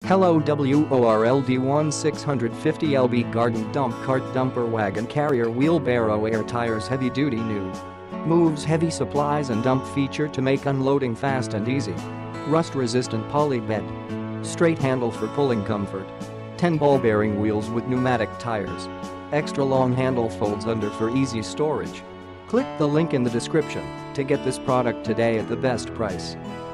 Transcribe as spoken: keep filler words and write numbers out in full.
Hello WORLD six fifty L B garden dump cart dumper wagon carrier wheelbarrow air tires heavy duty new. Moves heavy supplies and dump feature to make unloading fast and easy. Rust resistant poly bed. Straight handle for pulling comfort. ten ball bearing wheels with pneumatic tires. Extra long handle folds under for easy storage. Click the link in the description to get this product today at the best price.